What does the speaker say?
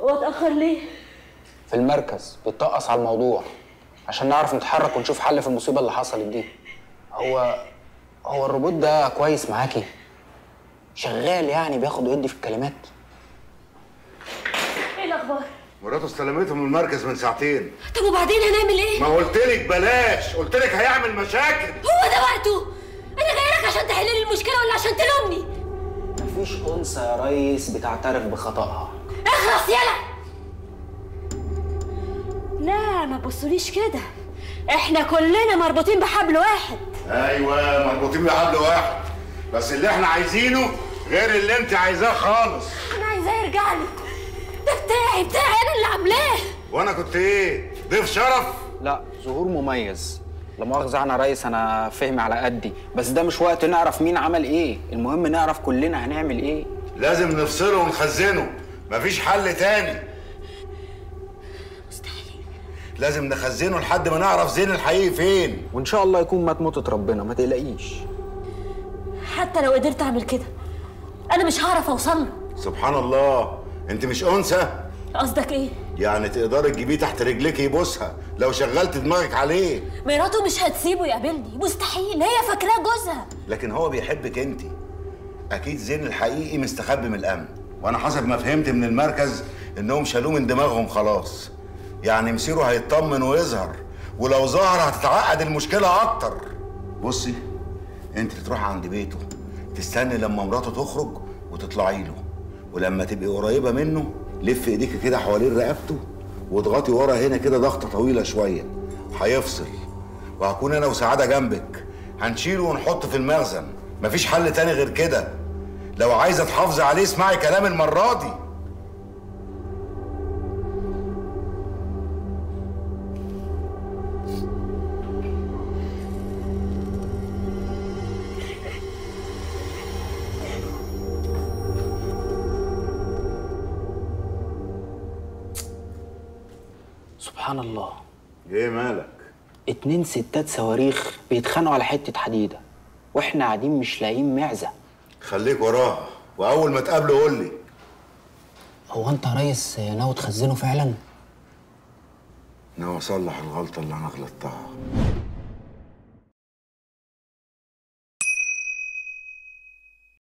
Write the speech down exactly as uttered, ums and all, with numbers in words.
واتأخر ليه؟ في المركز بيتطقص على الموضوع عشان نعرف نتحرك ونشوف حل في المصيبة اللي حصلت دي. هو هو الروبوت ده كويس معاكي؟ شغال يعني بياخد ويدي في الكلمات؟ ايه الأخبار؟ مراته استلمته من المركز من ساعتين. طب وبعدين هنعمل ايه؟ ما قلتلك بلاش، قلتلك هيعمل مشاكل. هو ده وقته؟ أنا جاي لك عشان تحل لي المشكلة ولا عشان تلومني؟ مفيش أنثى يا ريس بتعترف بخطأها. اخلص يلا! لا ما تبصوليش كده، احنا كلنا مربوطين بحبل واحد. ايوه مربوطين بحبل واحد، بس اللي احنا عايزينه غير اللي انت عايزاه خالص. انا عايزاه يرجع لي، ده بتاعي بتاعي انا اللي عاملاه. وانا كنت ايه؟ ضيف شرف؟ لا ظهور مميز. لا مؤاخذة انا ريس، انا فهمي على قدي، بس ده مش وقت نعرف مين عمل ايه، المهم نعرف كلنا هنعمل ايه. لازم نفصله ونخزنه، مفيش حل تاني. مستحيل. لازم نخزنه لحد ما نعرف زين الحقيقي فين. وان شاء الله يكون مات موتة ربنا، ما تقلقيش. حتى لو قدرت اعمل كده انا مش هعرف اوصل له. سبحان الله، انت مش انثى؟ قصدك ايه؟ يعني تقدري تجيبيه تحت رجلك يبوسها لو شغلت دماغك عليه. مراته مش هتسيبه يقابلني، مستحيل، هي فاكراه جوزها. لكن هو بيحبك انت. اكيد زين الحقيقي مستخبي من الامن، وانا حسب ما فهمت من المركز انهم شالوه من دماغهم خلاص. يعني مصيره هيطمن ويظهر، ولو ظهر هتتعقد المشكله اكتر. بصي، انت تروحي عند بيته تستني لما مراته تخرج وتطلعي له، ولما تبقي قريبه منه لف ايديك كده حوالين رقبته واضغطي ورا هنا كده ضغطه طويله شويه، هيفصل. وهكون انا وسعاده جنبك، هنشيله ونحطه في المخزن، مفيش حل تاني غير كده. لو عايزه تحافظي عليه اسمعي كلام المره دي. سبحان الله. ايه مالك؟ اتنين ستات صواريخ بيتخانقوا على حتة حديدة واحنا قاعدين مش لاقيين معزة. خليك وراها، واول ما تقابله قول لي. هو انت يا ريس ناوي تخزنه فعلا؟ ناوي اصلح الغلطه اللي انا غلطتها.